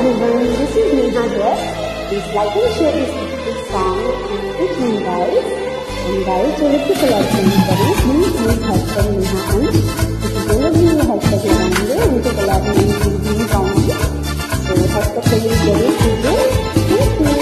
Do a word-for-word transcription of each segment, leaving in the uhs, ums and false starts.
everyone, this is Neha here. Please like and share this, this song with me guys. And guys, जो लोग को like नहीं करें, please please hashtag Neha अंश, क्योंकि जो लोग भी ये हैशटैग लगाएंगे उनको कलाब में नहीं पाऊंगी, तो हैशटैग के लिए जरूर कीजिए। Thank you.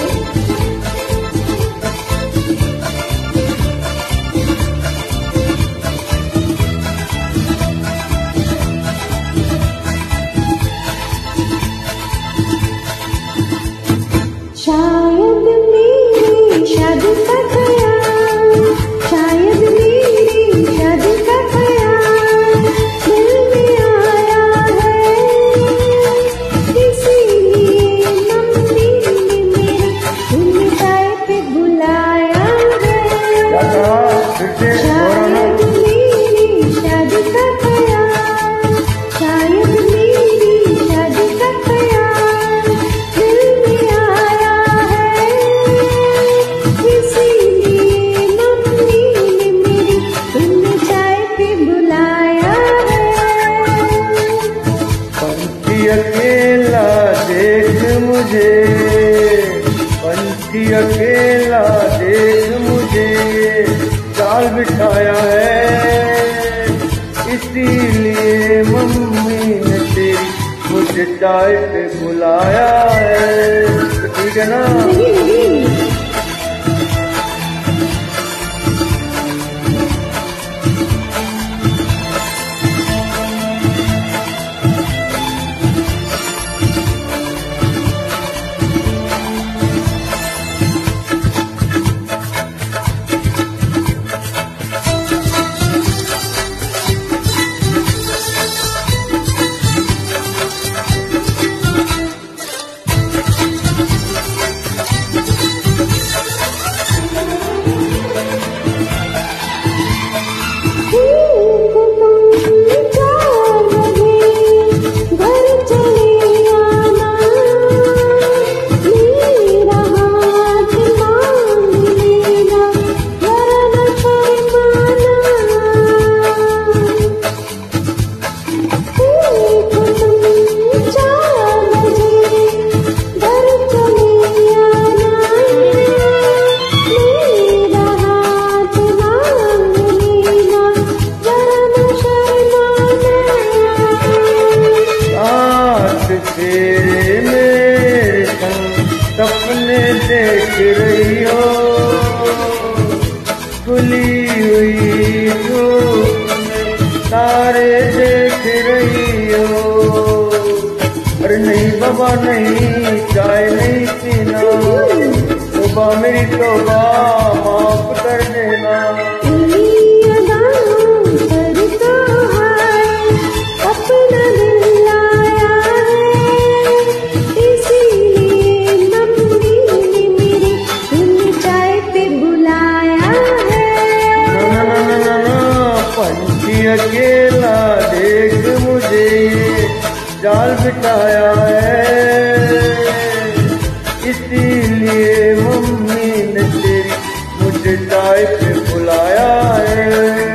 शायद मेरी शादी का ख्याल, शायद मेरी शादी का ख्याल दिल में आया है, इसीलिए मम्मी ने मेरी उनकाए पे बुलाया है। शायद मेरी शादी का ख्याल, शायद मेरी शादी का ख्याल दिल में आया, अकेला देख मुझे, पंछी अकेला देख मुझे, जाल बिठाया है, इसीलिए मम्मी ने तेरी मुझे चाय पे बुलाया है। ठीक है ना? सपने देख रही हो, खुली हुई धूप में तारे देख रही हो। अरे नहीं बाबा नहीं, चाय नहीं पीना, तौबा मेरी तौबा माफ कर देना। अकेला देख मुझे जाल बिठाया है, इसीलिए मम्मी ने तेरी मुझे चाय पे बुलाया है।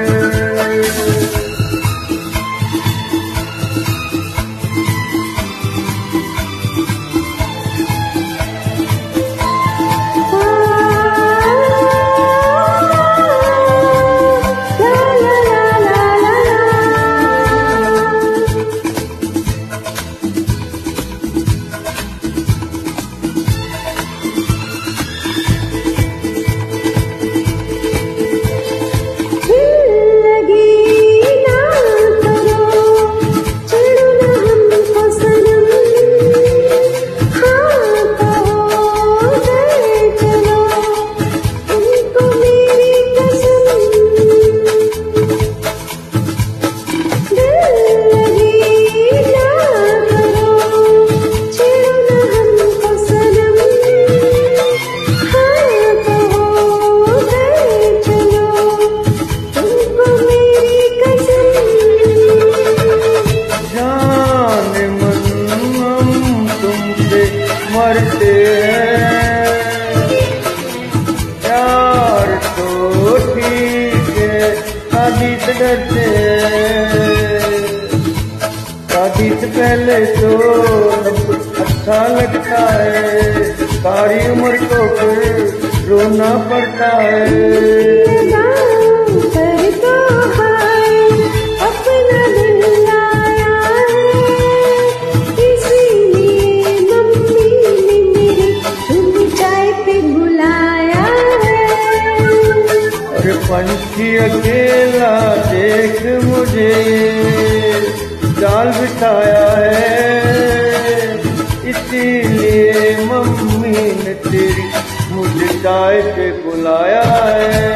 मरते हैं यार तो ठीक है, शादी से डरते हैं, शादी से पहले तो अच्छा लगता है, सारी उम्र को फिर रोना पड़ता है। दांव पर तो हाय अपना दिल लाया है, इसीलिए मम्मी ने मेरे तुम चाय पे बुलाया है। अरे पंछी अकेला देख मुझे जाल बिठाया है, इसीलिए मम्मी ने तेरी मुझे चाय पे बुलाया है।